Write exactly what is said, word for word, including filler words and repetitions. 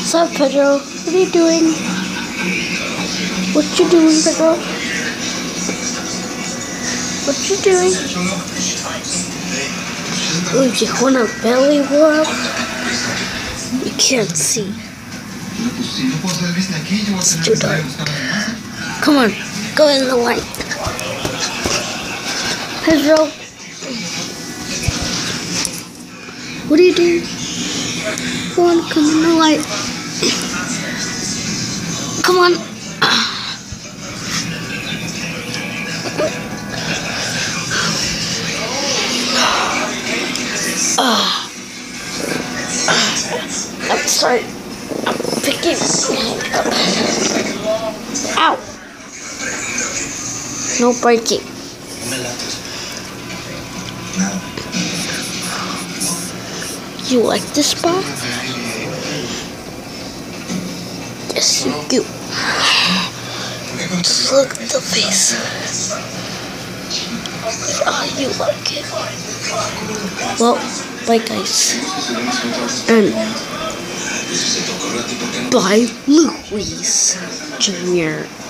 What's up, Pedro? What are you doing? What you doing, Pedro? What you doing? Oh, you wanna belly rub? You can't see. It's too dark. Come on, go in the light. Pedro, what are you doing? Come on, come in the light. Come on. Uh, I'm sorry. I'm picking my up. Ow! No breaking. You like this spot? Yes, you do. Just look at the face. Oh, you like it. Well, bye guys. And bye Luis Junior